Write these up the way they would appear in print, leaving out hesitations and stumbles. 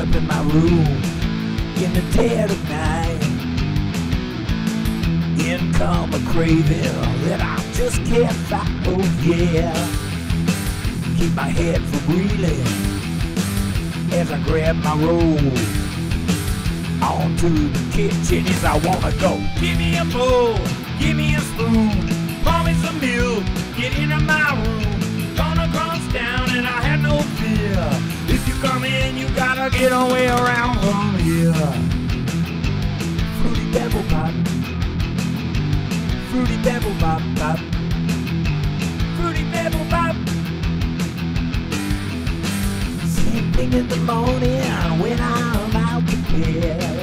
up in my room in the dead of night. In come a craving that I just can't fight. Oh yeah, keep my head from reeling as I grab my robe. On to the kitchen as I wanna go. Give me a bowl, give me a spoon, pour me some milk, get into my room. Gonna crunch down and I have no fear. If you come in, you gotta get away around from here. Fruity Pebble Bop, Fruity Pebble Bop, Bop, Fruity Pebble Bop. Same thing in the morning when I'm out to bed.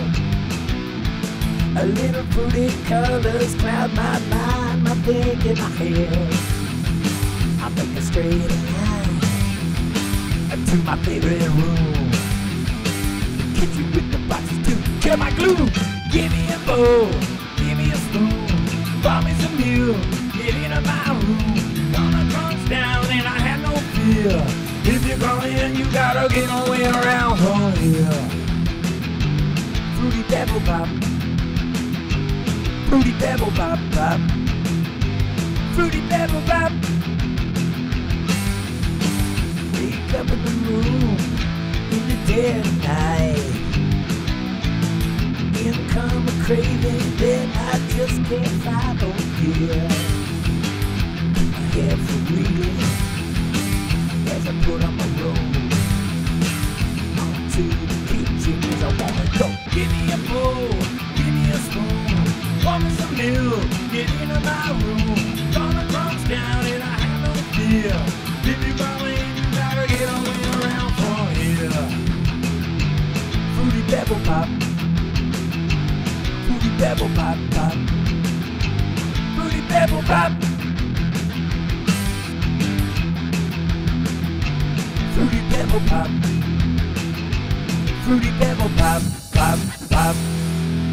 A little fruity colors cloud my mind, my think in my head. I make a straight line to my favorite room. The kitchen with the boxes to kill my glue. Give me a bowl, give me a spoon, pour me some milk, get into my room. Gonna crunch down and I have no fear. If you come in, you gotta get away around from here. Fruity Pebble Bop, Fruity Pebble Bop, Bop, Fruity Pebble Bop. Wake up in the room in the dead of night. In come a craving that I just can't fight. Oh yeah, keep my head from reeling as I put on my robe. Onto the kitchen as I wanna go. Give me a bowl, give me a spoon, pour me some milk, get into my room. Gonna crunch down and I have no fear. If you come in, you gotta get away around from here. Fruity Pebble Bop, Fruity Pebble Bop, Bop, Fruity Pebble Bop. Fruity Pebble Bop, Fruity Pebble Bop, Bop, Bop.